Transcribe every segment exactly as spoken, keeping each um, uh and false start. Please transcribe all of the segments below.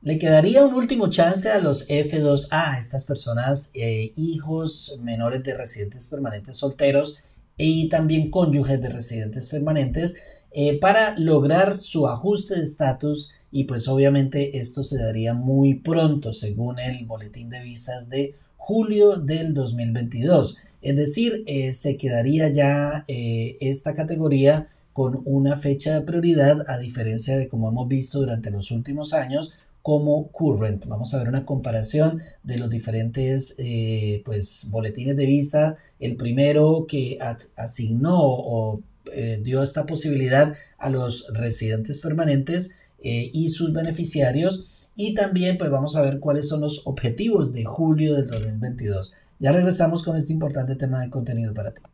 Le quedaría un último chance a los F dos A, estas personas, eh, hijos menores de residentes permanentes solteros y también cónyuges de residentes permanentes, eh, para lograr su ajuste de estatus, y pues obviamente esto se daría muy pronto según el boletín de visas de julio del dos mil veintidós. Es decir, eh, se quedaría ya eh, esta categoría con una fecha de prioridad, a diferencia de como hemos visto durante los últimos años como current. Vamos a ver una comparación de los diferentes eh, pues, boletines de visa. El primero que asignó o eh, dio esta posibilidad a los residentes permanentes eh, y sus beneficiarios. Y también pues vamos a ver cuáles son los objetivos de julio del dos mil veintidós. Ya regresamos con este importante tema de contenido para ti.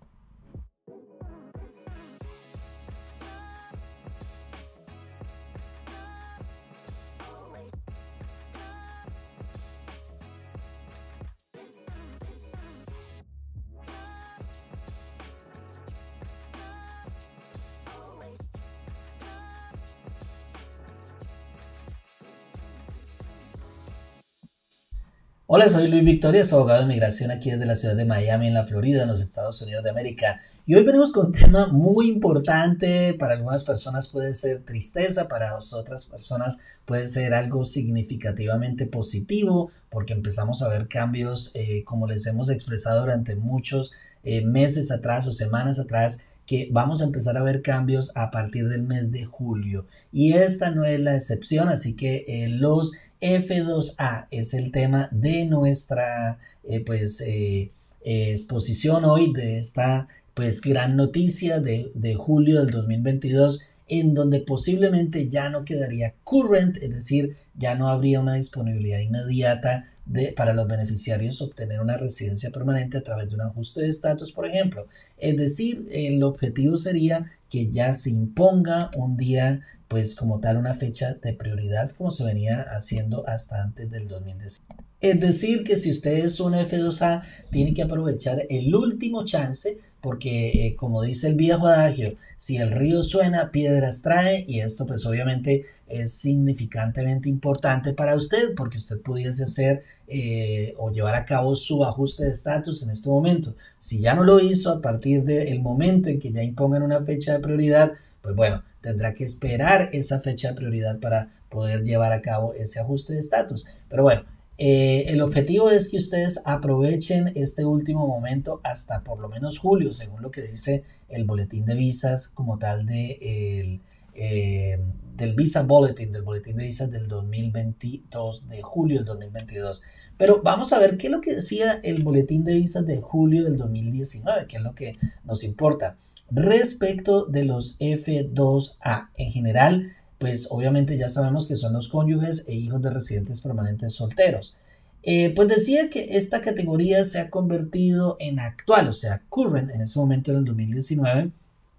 Hola, soy Luis Victoria, soy abogado de inmigración aquí desde la ciudad de Miami, en la Florida, en los Estados Unidos de América. Y hoy venimos con un tema muy importante. Para algunas personas puede ser tristeza, para otras personas puede ser algo significativamente positivo, porque empezamos a ver cambios, eh, como les hemos expresado durante muchos eh, meses atrás o semanas atrás, que vamos a empezar a ver cambios a partir del mes de julio. Y esta no es la excepción, así que eh, los F dos A es el tema de nuestra eh, pues, eh, eh, exposición hoy, de esta pues gran noticia de, de julio del dos mil veintidós, en donde posiblemente ya no quedaría current, es decir, ya no habría una disponibilidad inmediata de, para los beneficiarios obtener una residencia permanente a través de un ajuste de estatus, por ejemplo. Es decir, el objetivo sería que ya se imponga un día, pues como tal, una fecha de prioridad, como se venía haciendo hasta antes del dos mil diecinueve. Es decir, que si usted es un F dos A, tiene que aprovechar el último chance, porque eh, como dice el viejo adagio, si el río suena, piedras trae, y esto pues obviamente es significantemente importante para usted, porque usted pudiese hacer eh, o llevar a cabo su ajuste de estatus en este momento. Si ya no lo hizo a partir del momento en que ya impongan una fecha de prioridad, pues bueno, tendrá que esperar esa fecha de prioridad para poder llevar a cabo ese ajuste de estatus. Pero bueno, Eh, el objetivo es que ustedes aprovechen este último momento hasta por lo menos julio, según lo que dice el boletín de visas como tal de el, eh, del Visa Bulletin, del boletín de visas del dos mil veintidós, de julio del dos mil veintidós. Pero vamos a ver qué es lo que decía el boletín de visas de julio del dos mil diecinueve, que es lo que nos importa. Respecto de los F dos A en general, pues obviamente ya sabemos que son los cónyuges e hijos de residentes permanentes solteros. Eh, pues decía que esta categoría se ha convertido en actual, o sea, current, en ese momento en el dos mil diecinueve,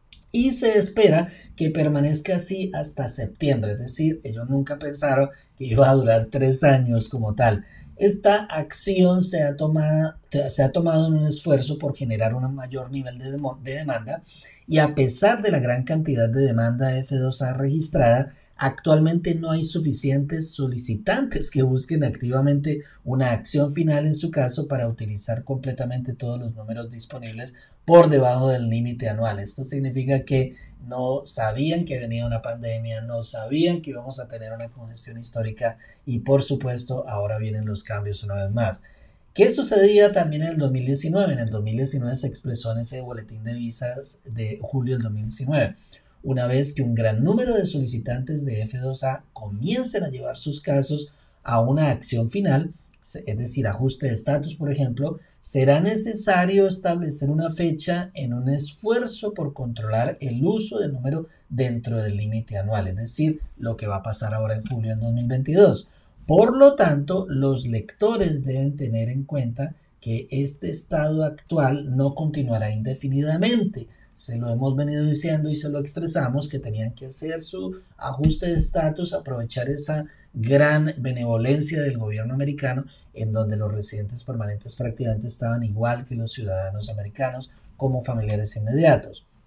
y se espera que permanezca así hasta septiembre. Es decir, ellos nunca pensaron que iba a durar tres años como tal. Esta acción se ha tomado, se ha tomado en un esfuerzo por generar un mayor nivel de, de demanda, y a pesar de la gran cantidad de demanda F dos A registrada, actualmente no hay suficientes solicitantes que busquen activamente una acción final en su caso para utilizar completamente todos los números disponibles por debajo del límite anual. Esto significa que no sabían que venía una pandemia, no sabían que íbamos a tener una congestión histórica, y por supuesto ahora vienen los cambios una vez más. ¿Qué sucedía también en el dos mil diecinueve? En el dos mil diecinueve se expresó en ese boletín de visas de julio del dos mil diecinueve. Una vez que un gran número de solicitantes de F dos A comiencen a llevar sus casos a una acción final, es decir, ajuste de estatus, por ejemplo, será necesario establecer una fecha en un esfuerzo por controlar el uso del número dentro del límite anual, es decir, lo que va a pasar ahora en julio del dos mil veintidós. Por lo tanto, los lectores deben tener en cuenta que este estado actual no continuará indefinidamente. Se lo hemos venido diciendo y se lo expresamos, que tenían que hacer su ajuste de estatus, aprovechar esa gran benevolencia del gobierno americano, en donde los residentes permanentes prácticamente estaban igual que los ciudadanos americanos como familiares inmediatos.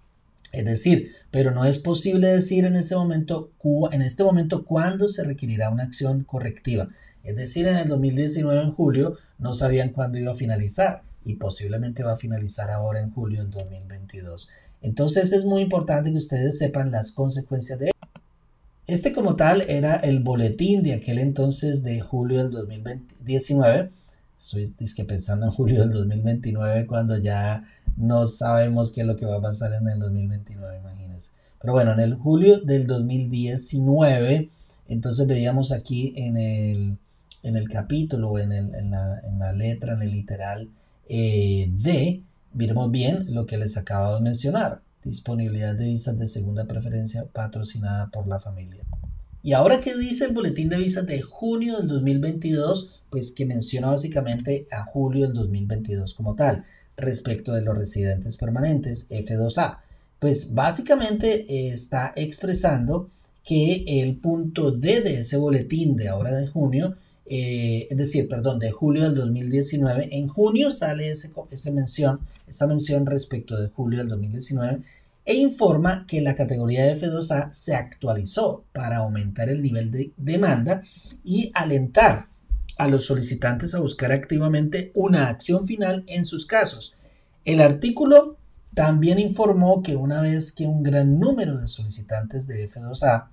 Es decir, pero no es posible decir en ese momento, en este momento cuándo se requerirá una acción correctiva. Es decir, en el dos mil diecinueve, en julio, no sabían cuándo iba a finalizar y posiblemente va a finalizar ahora en julio del dos mil veintidós. Entonces es muy importante que ustedes sepan las consecuencias de esto. Este como tal era el boletín de aquel entonces de julio del dos mil diecinueve. Estoy que pensando en julio del dos mil veintinueve cuando ya no sabemos qué es lo que va a pasar en el dos mil veintinueve, imagínense. Pero bueno, en el julio del dos mil diecinueve, entonces veíamos aquí en el, en el capítulo, en, el, en, la, en la letra, en el literal eh, D, miremos bien lo que les acabo de mencionar. Disponibilidad de visas de segunda preferencia patrocinada por la familia. Y ahora, ¿qué dice el boletín de visas de junio del dos mil veintidós? Pues que menciona básicamente a julio del dos mil veintidós como tal, respecto de los residentes permanentes F dos A. Pues básicamente eh, está expresando que el punto D de ese boletín de ahora de junio, eh, es decir, perdón, de julio del dos mil diecinueve, en junio sale ese, ese mención, esa mención respecto de julio del dos mil diecinueve, e informa que la categoría F dos A se actualizó para aumentar el nivel de demanda y alentar a los solicitantes a buscar activamente una acción final en sus casos. El artículo también informó que una vez que un gran número de solicitantes de F dos A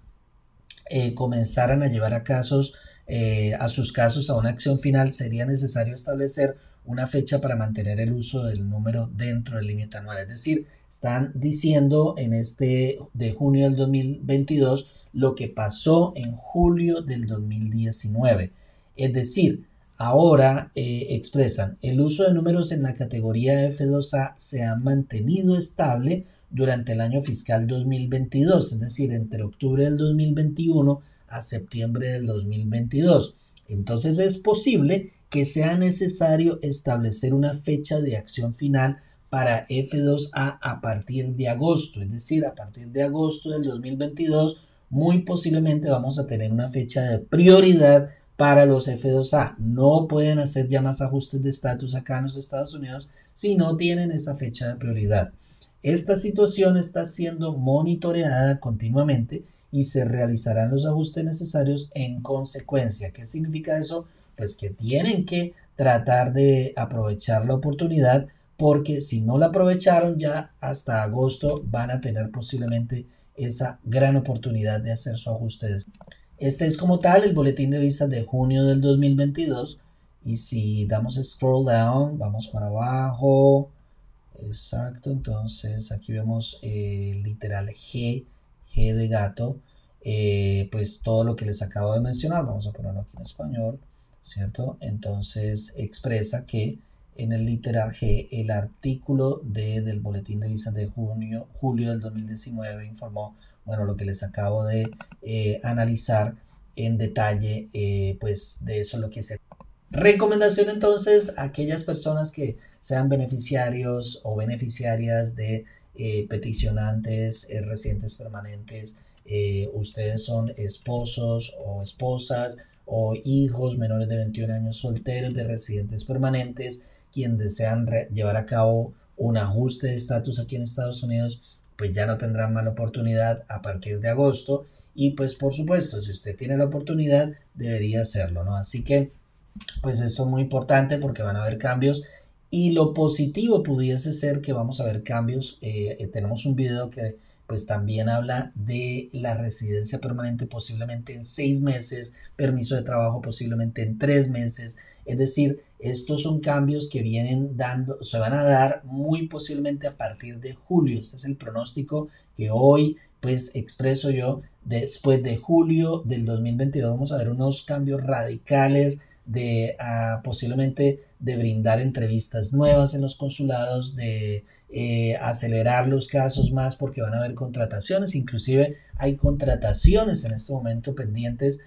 eh, comenzaran a llevar a, casos, eh, a sus casos a una acción final, sería necesario establecer una fecha para mantener el uso del número dentro del límite anual. Es decir, están diciendo en este de junio del dos mil veintidós lo que pasó en julio del dos mil diecinueve. Es decir, ahora eh, expresan el uso de números en la categoría F dos A se ha mantenido estable durante el año fiscal dos mil veintidós, es decir, entre octubre del dos mil veintiuno a septiembre del dos mil veintidós. Entonces es posible que sea necesario establecer una fecha de acción final para F dos A a partir de agosto, es decir, a partir de agosto del dos mil veintidós, muy posiblemente vamos a tener una fecha de prioridad para los F dos A. No pueden hacer ya más ajustes de estatus acá en los Estados Unidos si no tienen esa fecha de prioridad. Esta situación está siendo monitoreada continuamente y se realizarán los ajustes necesarios en consecuencia. ¿Qué significa eso? Pues que tienen que tratar de aprovechar la oportunidad, porque si no la aprovecharon ya hasta agosto van a tener posiblemente esa gran oportunidad de hacer su ajuste. Este es como tal el boletín de visas de junio del dos mil veintidós, y si damos scroll down, vamos para abajo, exacto, entonces aquí vemos el eh, literal G, G de gato, eh, pues todo lo que les acabo de mencionar, vamos a ponerlo aquí en español, ¿cierto? Entonces expresa que en el literal G, el artículo de, del boletín de visas de junio, julio del dos mil diecinueve informó, bueno, lo que les acabo de eh, analizar en detalle, eh, pues de eso lo que se... Recomendación entonces a aquellas personas que sean beneficiarios o beneficiarias de eh, peticionantes, eh, residentes permanentes, eh, ustedes son esposos o esposas o hijos menores de veintiún años solteros de residentes permanentes, quien desean llevar a cabo un ajuste de estatus aquí en Estados Unidos, pues ya no tendrán más la oportunidad a partir de agosto, y pues por supuesto, si usted tiene la oportunidad, debería hacerlo, ¿no? Así que pues esto es muy importante porque van a haber cambios, y lo positivo pudiese ser que vamos a ver cambios. Eh, eh, tenemos un video que pues también habla de la residencia permanente posiblemente en seis meses, permiso de trabajo posiblemente en tres meses, es decir, estos son cambios que vienen dando, se van a dar muy posiblemente a partir de julio. Este es el pronóstico que hoy pues expreso yo. Después de julio del dos mil veintidós vamos a ver unos cambios radicales de uh, posiblemente de brindar entrevistas nuevas en los consulados, de eh, acelerar los casos más porque van a haber contrataciones, inclusive hay contrataciones en este momento pendientes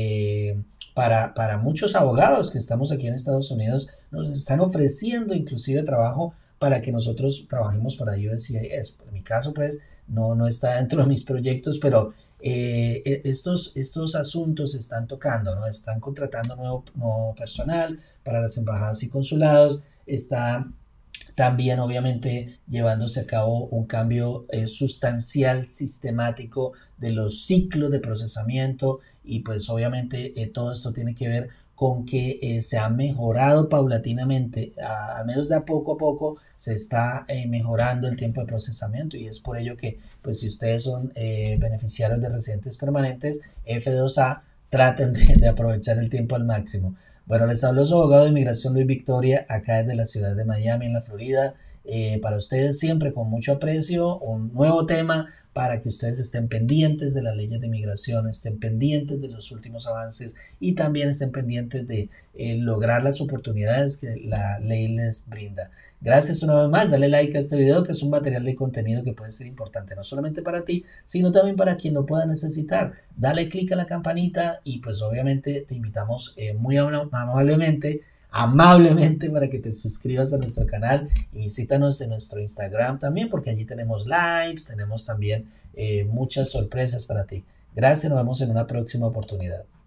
eh, para, para muchos abogados que estamos aquí en Estados Unidos, nos están ofreciendo inclusive trabajo para que nosotros trabajemos para U S C I S. En mi caso pues no, no está dentro de mis proyectos, pero Eh, estos, estos asuntos se están tocando, ¿no? Están contratando nuevo, nuevo personal para las embajadas y consulados, está también obviamente llevándose a cabo un cambio eh, sustancial, sistemático de los ciclos de procesamiento y pues obviamente eh, todo esto tiene que ver con que eh, se ha mejorado paulatinamente, a, al menos de a poco a poco se está eh, mejorando el tiempo de procesamiento y es por ello que pues si ustedes son eh, beneficiarios de residentes permanentes F dos A, traten de, de aprovechar el tiempo al máximo. Bueno, les habló su abogado de inmigración Luis Victoria, acá desde la ciudad de Miami, en la Florida. Eh, para ustedes siempre con mucho aprecio, un nuevo tema para que ustedes estén pendientes de las leyes de inmigración, estén pendientes de los últimos avances y también estén pendientes de eh, lograr las oportunidades que la ley les brinda. Gracias una vez más, dale like a este video que es un material de contenido que puede ser importante no solamente para ti, sino también para quien lo pueda necesitar. Dale click a la campanita y pues obviamente te invitamos eh, muy amablemente amablemente para que te suscribas a nuestro canal y visítanos en nuestro Instagram también porque allí tenemos lives, tenemos también eh, muchas sorpresas para ti. Gracias, nos vemos en una próxima oportunidad.